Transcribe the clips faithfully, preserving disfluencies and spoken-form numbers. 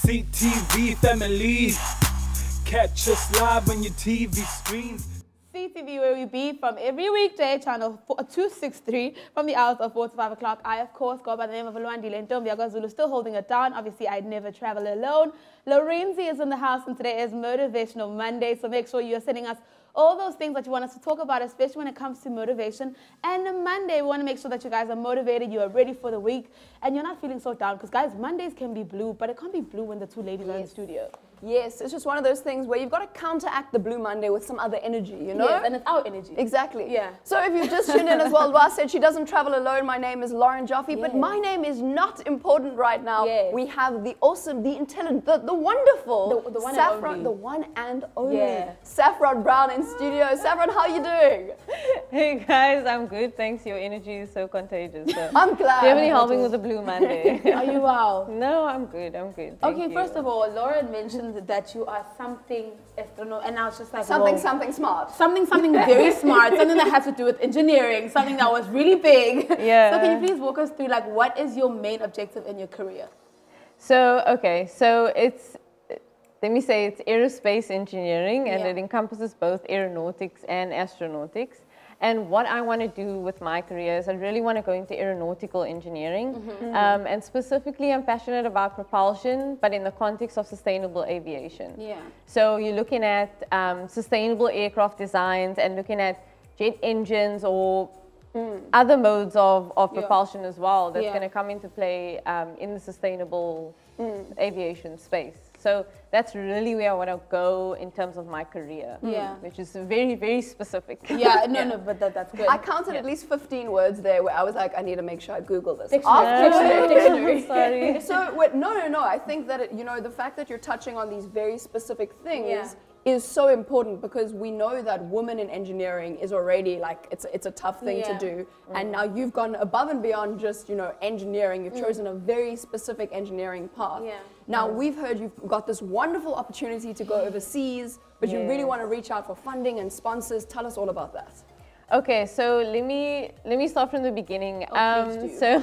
C T V family. Catch us live on your T V screens. C T V, where we be from every weekday, channel two sixty-three, from the hours of four to five o'clock. I, of course, go by the name of Luandile Ntombi Zulu, still holding it down. Obviously, I'd never travel alone. Lorenzi is in the house, and today is Motivational Monday, so make sure you're sending us all those things that you want us to talk about, especially when it comes to motivation. And on Monday, we want to make sure that you guys are motivated, you are ready for the week, and you're not feeling so down. Because, guys, Mondays can be blue, but it can't be blue when the two ladies yes. are in the studio. Yes, it's just one of those things where you've got to counteract the Blue Monday with some other energy, you know? Yes, and it's our energy. Exactly. Yeah. So if you've just tuned in as well, Lwa said she doesn't travel alone. My name is Lauren Joffe, yes. but my name is not important right now. Yes. We have the awesome, the intelligent, the, the wonderful, the, the one Saphron, and only. the one and only Yeah. Saphron Brown in studio. Saphron, how you doing? Hey guys, I'm good. Thanks. Your energy is so contagious. So I'm glad. definitely helping with the Blue Monday. Are you wow? No, I'm good. I'm good. Thank okay, you. first of all, Lauren mentioned that you are something astronaut, and I was just like, something, whoa. something smart. Something, something very smart, something that has to do with engineering, something that was really big. Yeah. So can you please walk us through, like, what is your main objective in your career? So, okay, so it's, let me say it's aerospace engineering, and Yeah. it encompasses both aeronautics and astronautics. And what I want to do with my career is I really want to go into aeronautical engineering. Mm-hmm. um, and specifically, I'm passionate about propulsion, but in the context of sustainable aviation. Yeah. So you're looking at um, sustainable aircraft designs and looking at jet engines or mm. other modes of, of Yeah. propulsion as well that's Yeah. going to come into play um, in the sustainable mm. aviation space. So that's really where I want to go in terms of my career, yeah. which is very, very specific. Yeah, no, yeah. no, but that, that's good. I counted yeah. at least fifteen words there where I was like, I need to make sure I Google this. Dictionary. Dictionary. Dictionary. Sorry. So, wait, no, no, no. I think that, it, you know, the fact that you're touching on these very specific things yeah. is so important because we know that women in engineering is already like, it's, it's a tough thing yeah. to do. Mm. And now you've gone above and beyond just, you know, engineering. You've mm. chosen a very specific engineering path. Yeah. Now, we've heard you've got this wonderful opportunity to go overseas, but yeah. you really want to reach out for funding and sponsors. Tell us all about that. Okay, so let me let me start from the beginning. Oh, um, so,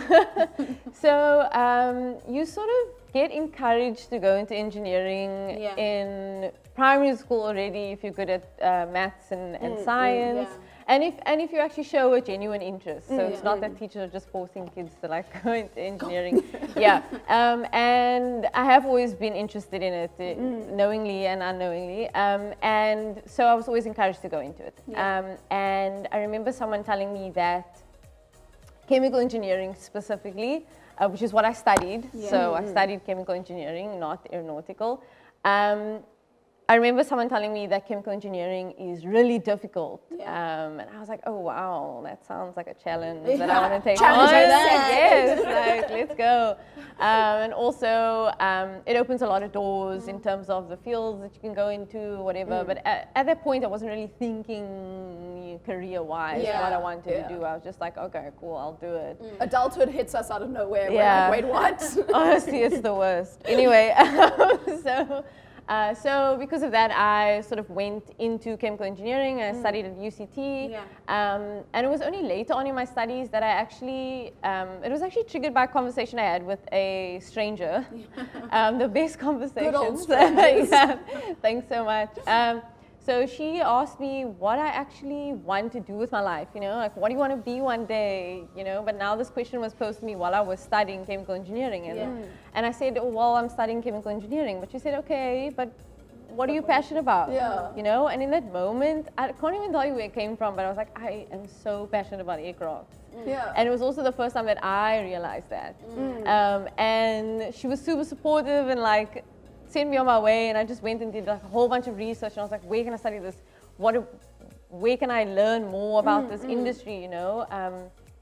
so um, you sort of get encouraged to go into engineering yeah. in primary school already if you're good at uh, maths and, and mm, science. Mm, yeah. And if and if you actually show a genuine interest, so mm, it's yeah. not that teachers are just forcing kids to like go into engineering. yeah, um, and I have always been interested in it, uh, mm. knowingly and unknowingly. Um, and so I was always encouraged to go into it. Yeah. Um, and I remember someone telling me that chemical engineering specifically, uh, which is what I studied. Yeah. So mm. I studied chemical engineering, not aeronautical. Um, I remember someone telling me that chemical engineering is really difficult. Yeah. Um, and I was like, oh, wow, that sounds like a challenge Yeah. that I want to take Challenge on. that. Yes, like, let's go. Um, and also, um, it opens a lot of doors mm. in terms of the fields that you can go into, whatever. Mm. But at, at that point, I wasn't really thinking career-wise Yeah. what I wanted Yeah. to do. I was just like, okay, cool, I'll do it. Mm. Adulthood hits us out of nowhere. Yeah. We're like, wait, what? Honestly, it's the worst. Anyway, um, so... Uh, so because of that, I sort of went into chemical engineering. I mm. studied at U C T. Yeah. Um, and it was only later on in my studies that I actually, um, it was actually triggered by a conversation I had with a stranger. um, the best conversations. Good old strangers. Yeah, thanks so much. Um, so she asked me what I actually want to do with my life, you know, like what do you want to be one day, you know, but now this question was posed to me while I was studying chemical engineering. And, Yeah. and I said, oh, well, I'm studying chemical engineering. But she said, okay, but what are you passionate about? Yeah. You know, and in that moment, I can't even tell you where it came from, but I was like, I am so passionate about aircraft. Mm. Yeah. And it was also the first time that I realized that. Mm. Um, and she was super supportive and like, sent me on my way, and I just went and did like a whole bunch of research, and I was like, where can I study this? What, where can I learn more about mm, this mm. industry, you know? Um,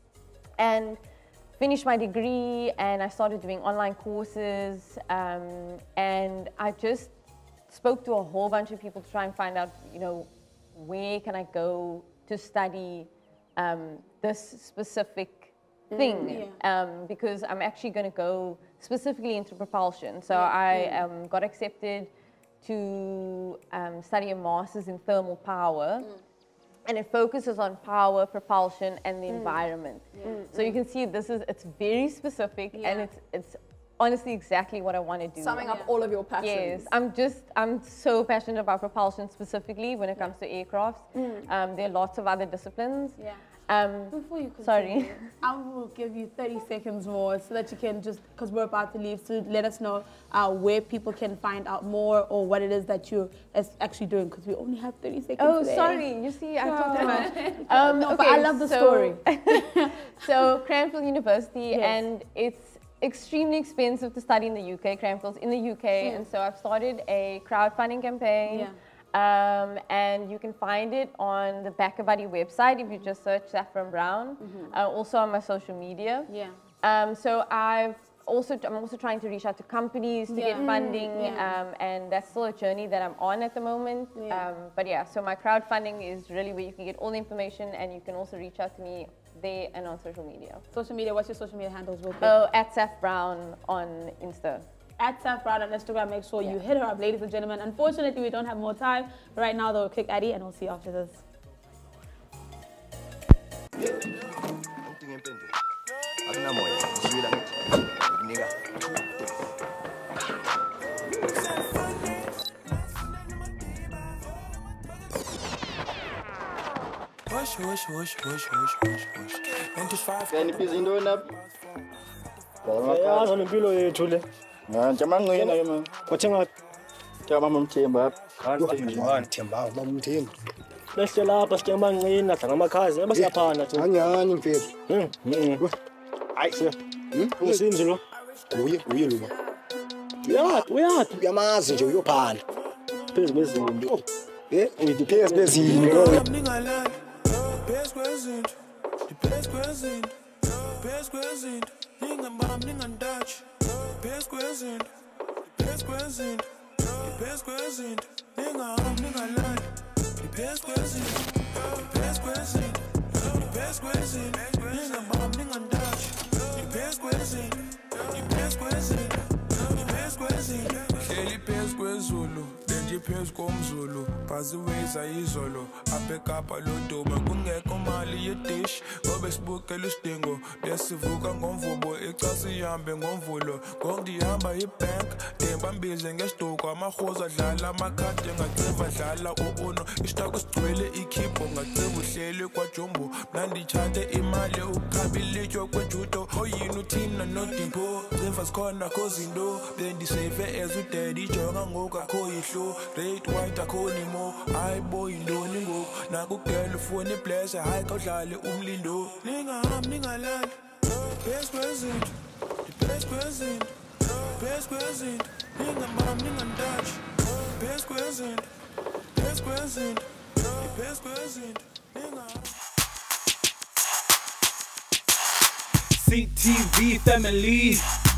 and finished my degree, and I started doing online courses, um, and I just spoke to a whole bunch of people to try and find out, you know, where can I go to study um, this specific thing, mm, yeah. um, because I'm actually going to go specifically into propulsion. So yeah, I yeah. Um, got accepted to um, study a master's in thermal power, mm. and it focuses on power, propulsion, and the mm. environment. Yeah. Mm, so you can see this is, it's very specific, yeah. and it's, it's honestly exactly what I want to do. Summing up all of your passions. Yes, I'm just, I'm so passionate about propulsion specifically when it comes to aircrafts. Mm. Um, there are lots of other disciplines. Yeah. Um, Before you continue, sorry. I will give you thirty seconds more so that you can just, because we're about to leave, to let us know uh, where people can find out more or what it is that you're actually doing, because we only have thirty seconds Oh, today. sorry. You see, I talked too much. Um, no, but I love the so, story. So, Cranfield University, Yes. and it's extremely expensive to study in the U K. Cranfield's in the U K, Mm. and so I've started a crowdfunding campaign. Yeah. Um, and you can find it on the Backer Buddy website if you just search Saphron Brown. Mm-hmm. Uh, also on my social media. Yeah. Um, so I've also I'm also trying to reach out to companies to Yeah. get funding, Yeah. um, and that's still a journey that I'm on at the moment. Yeah. Um, but yeah, so my crowdfunding is really where you can get all the information, and you can also reach out to me there and on social media. Social media, what's your social media handles real quick? Oh, at Saph Brown on Insta. At Saphron on Instagram. Make sure you hit her up, ladies and gentlemen. Unfortunately, we don't have more time. But right now, though, click Addy, and we'll see you after this. Hush, hush, hush, hush, hush, hush, hush. ninety-five. Yani pizza indoni lapha? Yazi lempilo yethu le. Njamangqina ke mama. Wathenga Njama mamthemba apha. ngani Themba baba umthembu. Lehle lapha sithemba ngcina dla ngamakhazi eba siyaphana nje. Angiyani mfethu. Mhm. Mhm. Hayi se. Usimzi lo. Uye, uye lo. Uyathi, uyathi. Uyamazi nje uyophala. Phezu kwezinto. Eh, uyithi phezulu bezinto. Ningalala. Best present. The best present. Best present. Ningambam ningandachi. Best present. The best present. The best present. Ningaham ningalala. The best present. The best present. The best present. Ningambam ningandachi. The best present. The best present. The best present. Hleli phezu kwezulu, benje phezu komzulu, phaziweza izolo, abhekapha loduma, kungekho mali yedish, ngobe sibukela isidingo, lesivuka ngomvubo, icasi ihambe ngomvulo, ngongidihamba ibank, dembambize ngesiduko, amahoza dlala, amakhadi ngaciva dlala u-uno, isitako sigcwele ikhipho, ngaciva uhleli kwajumbo, mnandithathe imali, ukhabilityo kwejudo, oyini uthina nodimpo, civa sikhona kozinto, bendisave as udaddy, jonga ngoku akho yihlo, rate white akho nimo, hayi boy indoni ngoku, nakugela ufuna ibless, hayi kawudlale umlindo, ningaham ningalali, best present, the best present, best present, ningambam ningandachi, best present, best present, the best present, ningaham. C T V family.